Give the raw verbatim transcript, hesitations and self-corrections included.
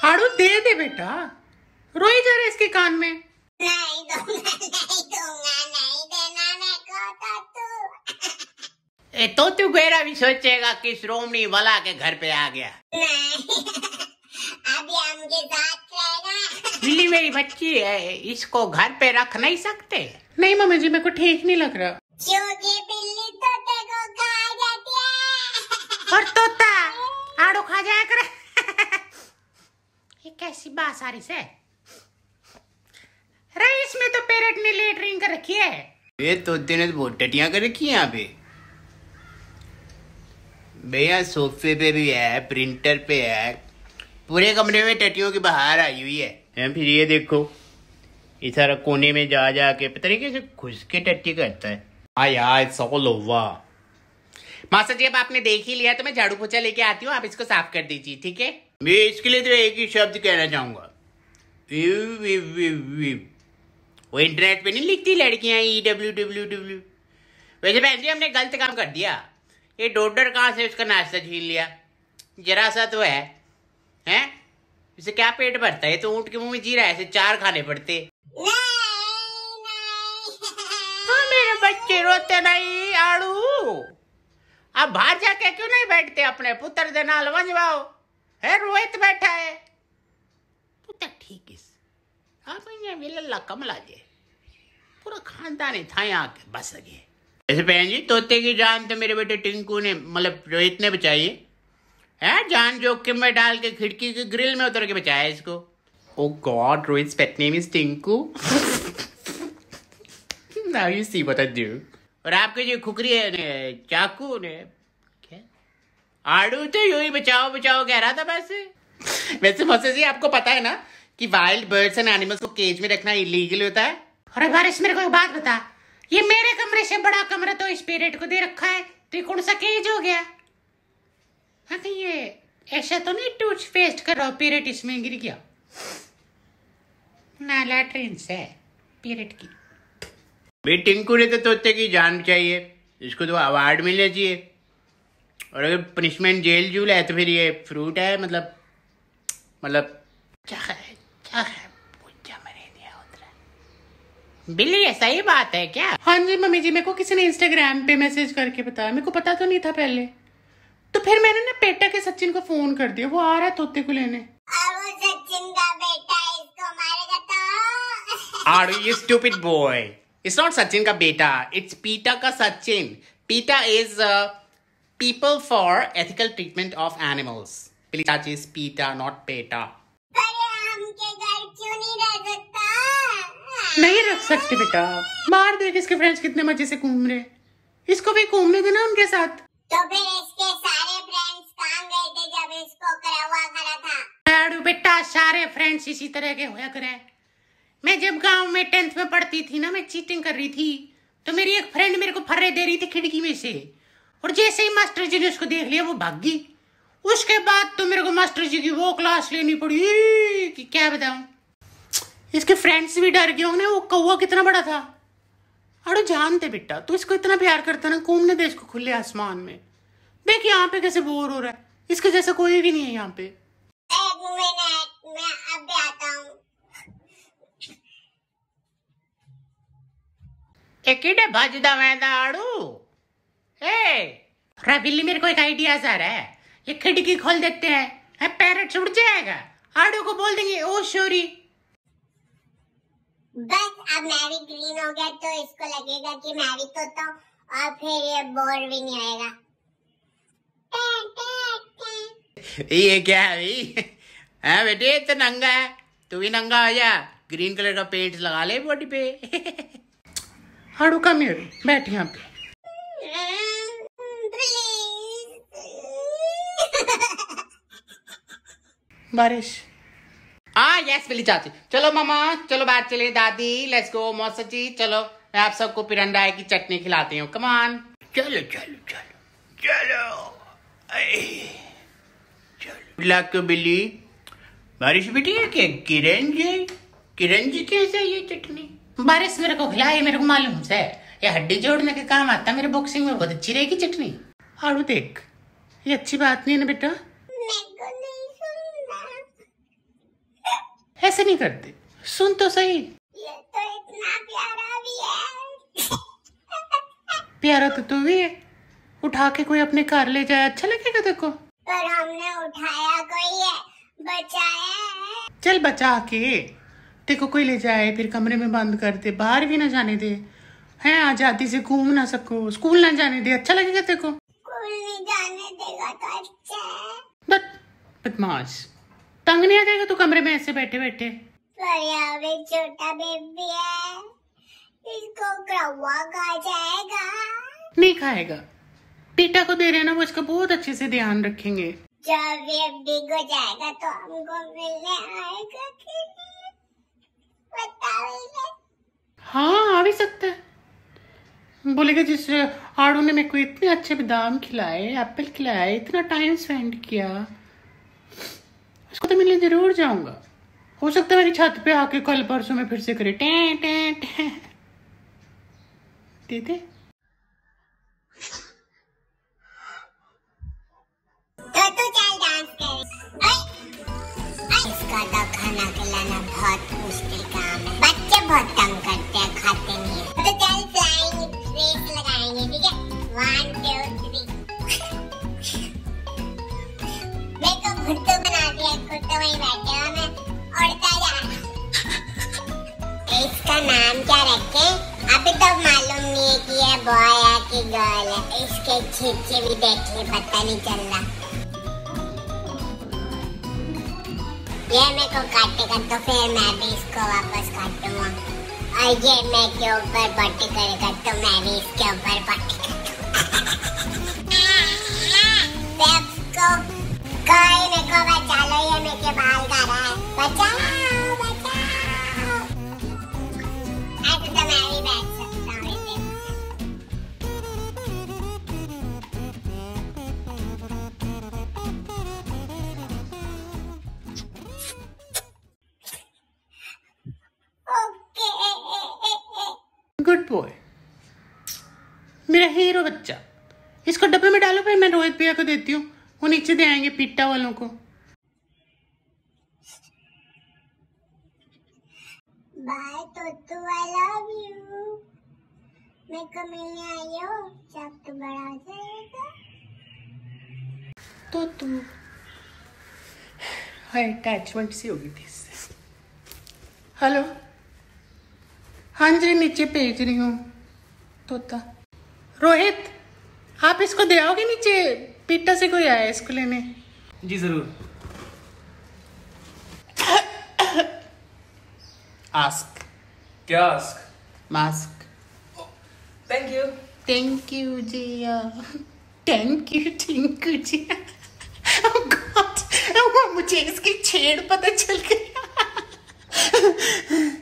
आड़ू दे दे बेटा, रोई जा रहा है इसके कान में। नहीं दूंगा, नहीं दूंगा, नहीं देना मेरे को तो तू। ए तो तू मेरा भी सोचेगा कि श्रोमणी वाला के घर पे आ गया। नहीं अभी हमके साथ रहेगा। बिल्ली मेरी बच्ची है, इसको घर पे रख नहीं सकते। नहीं मम्मी जी, मेरे को ठीक नहीं लग रहा। क्योंकि बिल्ली तोते को खा जाती है। और तोता आड़ू खा जाया करे। ये कैसी बात सारी से? रईस में तो पेरेट ने लेटरिंग कर रखी है। ये तोते ने तो बहुत टटियां कर रखी है यहाँ पे भैया। सोफे पे भी है, प्रिंटर पे है, पूरे कमरे में टटियों की बहार आई हुई है। फिर ये देखो, इस सारा कोने में जा जा के पता नहीं कैसे घुस के टट्टी करता है। हाँ यार, it's all over. Master ji, अब आपने देख ही लिया तो मैं झाड़ू पोछा लेके आती हूँ, आप इसको साफ कर दीजिए, ठीक है? मैं इसके लिए तो एक ही शब्द कहना चाहूंगा, वो इंटरनेट पे नहीं लिखती लड़कियां ई डब्ल्यू डब्ल्यू डब्ल्यू। वैसे बहन जी, हमने गलत काम कर दिया। ये डोडर कहाँ से उसका नाश्ता छीन लिया? जरा सा तो है, हैं? इसे क्या पेट भरता है? तो ऊँट के मुंह में जी रहा है, ऐसे चार खाने पड़ते। नहीं, नहीं। हाँ, मेरे बच्चे रोते नहीं आड़ू। अब बाहर जाके क्यों नहीं बैठते अपने पुत्र दे नाल वंजवाओ है? रोहित बैठा है पुत्र, ठीक है। आप लल्ला कमला जे पूरा खानदान था यहाँ के बस गए। ऐसे बहन जी, तोते की जान तो मेरे बेटे टिंकू ने, मतलब रोहित ने बचाई है। जान जोखिम में डाल के खिड़की के ग्रिल में उतर के बचाया इसको। Oh God, Rohit's pet name is Tinku. Now you see what I do. और आपके जो खुकरी है ने, चाकू ने क्या आड़ू तो यूं ही बचाओ बचाओ कह रहा था बस। वैसे मौसी जी, आपको पता है ना कि वाइल्ड बर्ड्स एंड एनिमल्स को केज में रखना इलीगल होता है। अरे बारिश, मेरे को एक बात बता, ये मेरे कमरे से बड़ा कमरा तो इस पेरेट को दे रखा है, तो ये कौन सा केज हो गया? हाँ, तो ये ऐसा तो नहीं टूथ पेस्ट कर रहा पेरेट इसमें गिर गया ना? लैट्रिन से पेरेट की। भाई टिंकू ने तो तोते की जान बचाई है, इसको तो अवार्ड मिलना चाहिए। और अगर पनिशमेंट जेल जूल है तो फिर ये फ्रूट है, मतलब मतलब क्या है क्या है बिल्ली, ऐसा ही बात है क्या? हाँ जी मम्मी जी, मेरे को किसी ने इंस्टाग्राम पे मैसेज करके बताया, मेरे को पता तो नहीं था पहले। तो फिर मैंने ना पेटा के सचिन को फोन कर दिया, वो आ रहा है तोते को लेने। अब वो सचिन का बेटा है, इसको मारेगा तो। Are you stupid boy? It's not Sachin का बेटा, it's पीटा का सचिन। पीटा is uh, people for ethical treatment of animals. बिल्ली चाची is पीटा, not पेटा। पर हमके घर क्यों नहीं रह सकता? नहीं रख सकते बेटा, बाहर देख इसके फ्रेंड्स कितने मजे से घूम रहे, इसको भी घूमने देना उनके साथ। तो फिर इसके सारे फ्रेंड्स कहाँ गए थे जब इसको करा हुआ करा था? आड़ू बेटा, सारे फ्रेंड्स इसी तरह के होया करे। मैं जब गांव में टेंथ में पढ़ती थी ना, मैं चीटिंग कर रही थी, तो मेरी एक फ्रेंड मेरे को फर्रे दे रही थी खिड़की में से, और जैसे ही मास्टर जी ने उसको देख लिया वो भाग गई। उसके बाद तो मेरे को मास्टर जी की वो क्लास लेनी पड़ी कि क्या बताऊं। इसके फ्रेंड्स भी डर गए होंगे, वो कौवा कितना बड़ा था। अरे जानते बेटा, तू इसको इतना प्यार करता ना, घूमने दे इसको खुले आसमान में। देख यहाँ पे कैसे बोर हो रहा है, इसके जैसा कोई भी नहीं है यहाँ पे। एक मिनट, मैं अभी आता हूँ। एकिडे भजदा वेंदा आड़ू। ए अरे बिल्ली, मेरे को एक आइडिया आ रहा है, ये खिड़की खोल देते हैं, पैरेट उड़ जाएगा, आड़ू को बोल देंगे ओ शोरी। बस अब मैं भी ग्रीन हो गया तो इसको लगेगा कि मैं भी तोता हूँ, और फिर ये बोर भी नहीं होएगा। ये क्या है भाई? हाँ बेटे, तो नंगा है, तू भी नंगा हो जा, ग्रीन कलर का पेंट लगा ले बॉडी पे। आड़ू कम हियर, बैठ यहाँ पे। बारिश। हाँ यस बिल्ली चाची, चलो मामा, चलो बाहर चले, दादी लेट्स गो, मौसा जी चलो, मैं आप सबको पिरंडाई की चटनी खिलाती हूँ, कम ऑन। चलो चलो चलो चलो चलो। लाख बिल्ली, बारिश बेटी है क्या? किरण जी, किरण जी कैसे ये चटनी? बारिश मेरे को खिलाए, मेरे को मालूम से ये हड्डी जोड़ने के काम आता है, मेरे बॉक्सिंग में बहुत अच्छी रहेगी चटनी। आड़ू देख, ये अच्छी बात नहीं है ना बेटा। ऐसे नहीं करते, सुन तो सही। ये तो इतना प्यारा भी है। प्यारा तो तू भी है, उठा के कोई अपने घर ले जाए अच्छा लगेगा देखो। पर हमने उठाया कोई है, बचाया है। चल बचा के देखो कोई ले जाए, फिर कमरे में बंद कर दे, बाहर भी ना जाने दे, हैं आजादी से घूम ना सको, स्कूल ना जाने दे, अच्छा लगेगा देखो। स्कूल नहीं जाने देगा तो अच्छा है। बट बदमाश, तंग नहीं आ जाएगा तू कमरे में ऐसे बैठे बैठे? पर यहाँ पे छोटा बेबी है, इसको कौवा खा जाएगा। नहीं खाएगा, टीटा को दे रहे हैं ना, वो इसका बहुत अच्छे से ध्यान रखेंगे। जब बेबी को जाएगा तो हमको मिलने आएगा कि नहीं, बताओ। हाँ आ भी सकता है, बोलेगा जिस आड़ू ने मेरे को इतने अच्छे बादाम खिलाए, एप्पल खिलाए, इतना टाइम स्पेंड किया, उसको तो मिलने जरूर जाऊंगा। हो सकता है मेरी छत पे आके कल परसों में फिर से करे टें टें टें। दे दे। तो तू चल डांस कर। इसका तो खाना खिलाना बहुत मुश्किल काम है, बच्चे बहुत तंग करते हैं, खाते नहीं है। तो चल फ्लाइंग रेस लगाएंगे, ठीक है? One two three. मेरे को भुट्टू बना दिया, खुद तो वहीं बैठे हो, मैं उड़ता जा रहा। इसका नाम क्या रखे? अभी तो मालूम नहीं है कि ये बॉय है कि गर्ल है। इसके छींचे भी देख ले, पता नहीं चल रहा। ये मेरे को काटेगा तो फिर मैं भी इसको वापस काटूंगा, और ये मैं के ऊपर पट्टी करेगा तो मैं भी इसके ऊपर पट्टी करूंगा। कोई मेरे को बचा लो, ये मेरे के बाल खा रहा है, बचाओ बचाओ। ऐसे तो मैं भी बैठ सकता हूँ इसे। गुड बॉय, मेरा हीरो बच्चा। इसको डब्बे में डालो, फिर मैं रोहित भैया को देती हूँ, वो नीचे दे आएंगे पिट्टा वालों को। बाय तोतू, आई लव यू। मेरे को मिलने आई हो जब तू बड़ा हो जाएगा। तो तू अटैचमेंट सी होगी थी इससे। हेलो, हाँ जी नीचे भेज रही हूँ तोता। रोहित आप इसको दे आओगे नीचे, पीटा से कोई आया इसको लेने। जी जरूर। आस्क। क्या ask? Mask. Thank you. Thank you Jiya, thank you Tinku Jiya. Oh God, मुझे इसकी छेड़ पता चल गया।